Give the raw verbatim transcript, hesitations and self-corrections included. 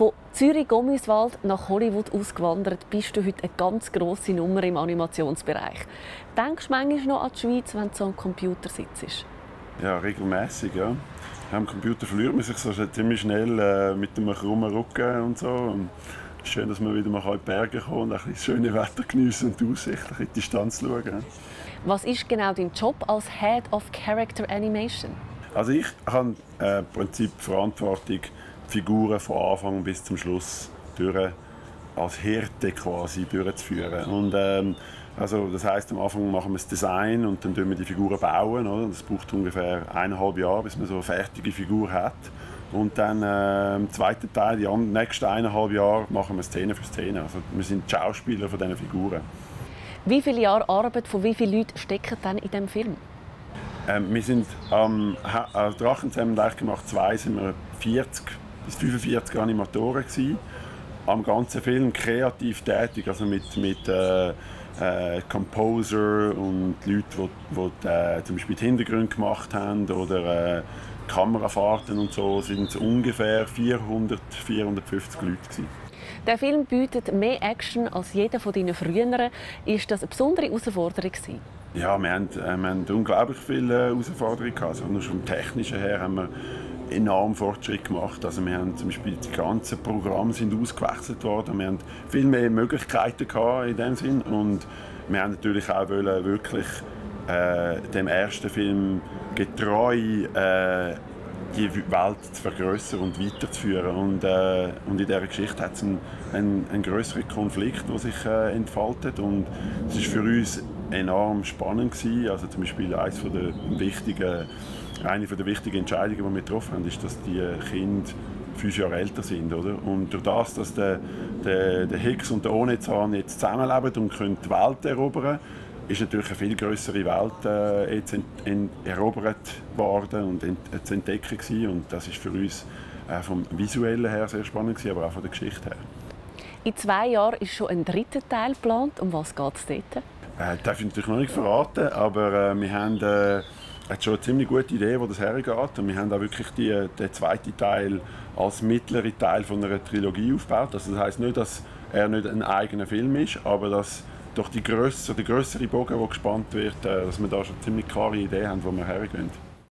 Von Zürich-Gommiswald nach Hollywood ausgewandert bist du heute eine ganz grosse Nummer im Animationsbereich. Denkst du manchmal noch an die Schweiz, wenn du so am Computer sitzt? Ja, regelmäßig, ja. Am Computer verliert man sich so ziemlich schnell äh, mit dem krummen Rücken und so. Und es ist schön, dass man wieder mal in die Berge kommen und ein bisschen das schöne Wetter geniessen und die Aussicht in die Distanz schauen. Ja. Was ist genau dein Job als Head of Character Animation? Also ich habe äh, im Prinzip die Verantwortung, die Figuren von Anfang bis zum Schluss durch, als Hirte quasi durchzuführen. Und, ähm, also das heisst, am Anfang machen wir das Design und dann bauen wir die Figuren bauen. Oder? Das braucht ungefähr eineinhalb Jahre, bis man so eine fertige Figur hat. Und dann äh, im zweiten Teil, die nächsten eineinhalb Jahre, machen wir Szene für Szene. Also wir sind die Schauspieler von diesen Figuren. Wie viele Jahre Arbeit von wie vielen Leuten stecken dann in diesem Film? Ähm, wir sind am ähm, Drachenzähmen gemacht zwei, sind wir vierzig bis fünfundvierzig Animatoren gewesen. Am ganzen Film kreativ tätig, also mit, mit äh, äh, Composer und Leuten, die, die äh, zum Beispiel die Hintergründe gemacht haben oder äh, Kamerafahrten und so, sind es ungefähr vierhundert, vierhundertfünfzig Leute gewesen. Der Film bietet mehr Action als jeder von deinen früheren. Ist das eine besondere Herausforderung gewesen? Ja, wir haben, äh, wir haben unglaublich viele Herausforderungen gehabt. Also nur vom Technischen her haben wir enorm Fortschritt gemacht. Also wir haben zum Beispiel die ganzen Programme sind ausgewechselt worden. Wir haben viel mehr Möglichkeiten gehabt in dem Sinn und wir haben natürlich auch wollen, wirklich äh, dem ersten Film getreu äh, die Welt zu vergrößern und weiterzuführen. Und, äh, und in dieser Geschichte hat es einen, einen, einen größeren Konflikt, der sich äh, entfaltet. Und es war für uns enorm spannend gewesen. Also zum Beispiel eines von der wichtigen, eine der wichtigen Entscheidungen, die wir getroffen haben, ist, dass die Kinder fünf Jahre älter sind. Oder? Und durch das, dass der, der, der Hicks und der Onezahn jetzt zusammenleben und können die Welt erobern, ist natürlich eine viel größere Welt äh, jetzt ent, ent, erobert worden und ent, äh, zu entdecken gewesen. Und das ist für uns äh, vom Visuellen her sehr spannend gewesen, aber auch von der Geschichte her. In zwei Jahren ist schon ein dritter Teil geplant. Um was geht es dort? Äh, das darf ich natürlich noch nicht verraten, aber äh, wir haben äh, schon eine ziemlich gute Idee, wo das hergeht. Und wir haben auch wirklich die, den zweiten Teil als mittleren Teil von einer Trilogie aufgebaut. Also das heisst nicht, dass er nicht ein eigener Film ist, aber dass durch die grössere, der grössere Bogen, der gespannt wird, dass wir da schon eine ziemlich klare Idee haben, wo wir hergehen.